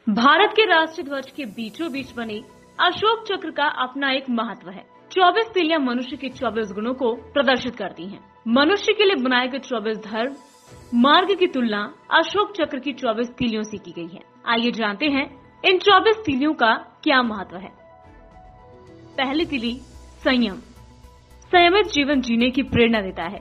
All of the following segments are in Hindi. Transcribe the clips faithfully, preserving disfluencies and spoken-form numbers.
भारत के राष्ट्रीय ध्वज के बीचों बीच बने अशोक चक्र का अपना एक महत्व है। चौबीस तीलियां मनुष्य के चौबीस गुणों को प्रदर्शित करती हैं। मनुष्य के लिए बनाए गए चौबीस धर्म मार्ग की तुलना अशोक चक्र की चौबीस तीलियों से की गई है। आइए जानते हैं इन चौबीस तीलियों का क्या महत्व है। पहली तीली संयम, संयमित जीवन जीने की प्रेरणा देता है।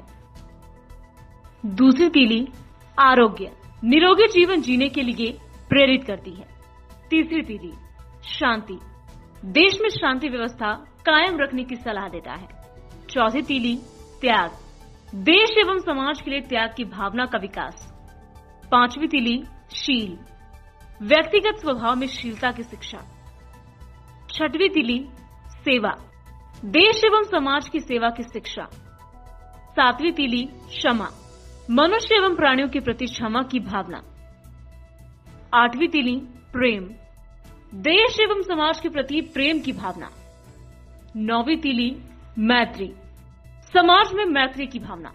दूसरी तीली आरोग्य, निरोगी जीवन जीने के लिए प्रेरित करती है। तीसरी तीली शांति, देश में शांति व्यवस्था कायम रखने की सलाह देता है। चौथी तीली त्याग, देश एवं समाज के लिए त्याग की भावना का विकास। पांचवी तीली शील, व्यक्तिगत स्वभाव में शीलता की शिक्षा। छठवीं तीली सेवा, देश एवं समाज की सेवा की शिक्षा। सातवीं तीली क्षमा, मनुष्य एवं प्राणियों के प्रति क्षमा की भावना। आठवीं तीली प्रेम, देश एवं समाज के प्रति प्रेम की भावना। नौवीं तीली मैत्री, समाज में मैत्री की भावना।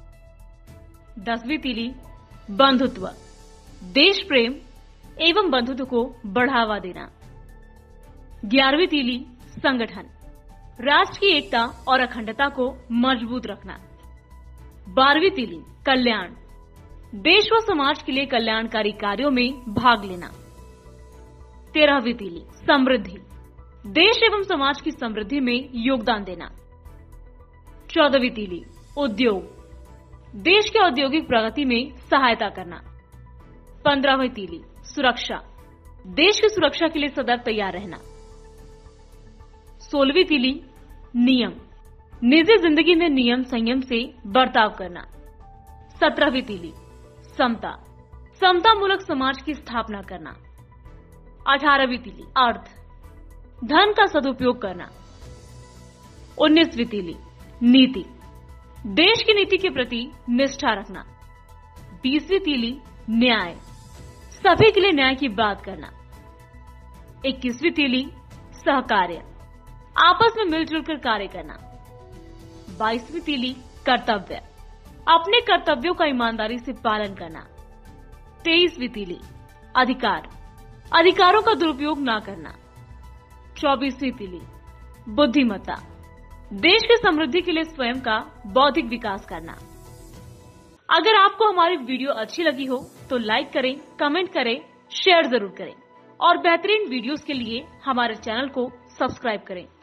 दसवीं तीली बंधुत्व, देश प्रेम एवं बंधुत्व को बढ़ावा देना। ग्यारहवीं तीली संगठन, राष्ट्र की एकता और अखंडता को मजबूत रखना। बारहवीं तीली कल्याण, देश व समाज के लिए कल्याणकारी कार्यों में भाग लेना। तेरहवीं तीली समृद्धि, देश एवं समाज की समृद्धि में योगदान देना। चौदहवीं तीली उद्योग, देश के औद्योगिक प्रगति में सहायता करना। पंद्रहवीं तीली सुरक्षा, देश की सुरक्षा के लिए सदैव तैयार रहना। सोलहवीं तीली नियम, निजी जिंदगी में नियम संयम से बर्ताव करना। सत्रहवीं तीली समता, समता मूलक समाज की स्थापना करना। अठारहवीं तीली अर्थ, धन का सदुपयोग करना। उन्नीसवीं तीली नीति, देश की नीति के प्रति निष्ठा रखना। बीसवीं तीली न्याय, सभी के लिए न्याय की बात करना। इक्कीसवीं तीली सहकार्य, आपस में मिलजुल कर कार्य करना। बाईसवीं तीली कर्तव्य, अपने कर्तव्यों का ईमानदारी से पालन करना। तेईसवीं तीली अधिकार, अधिकारों का दुरुपयोग न करना। चौबीसवीं तीली बुद्धिमत्ता, देश की समृद्धि के लिए स्वयं का बौद्धिक विकास करना। अगर आपको हमारी वीडियो अच्छी लगी हो तो लाइक करें, कमेंट करें, शेयर जरूर करें और बेहतरीन वीडियोस के लिए हमारे चैनल को सब्सक्राइब करें।